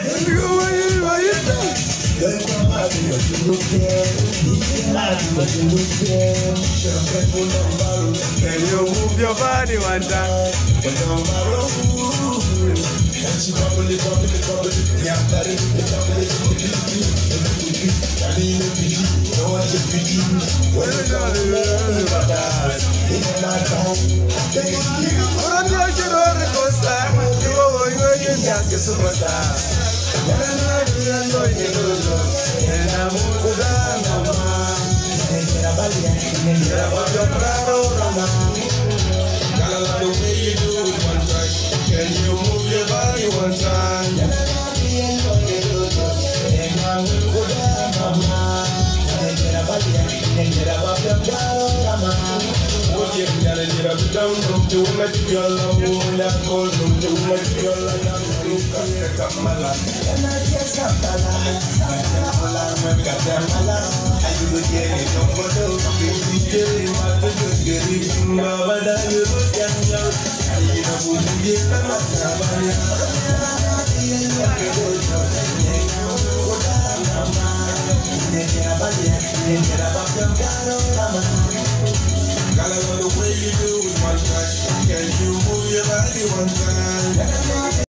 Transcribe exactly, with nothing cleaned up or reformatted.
Can you move your body one time? Can you move your body one time? Girl, I love the way you do it one time. Can you move your body one time?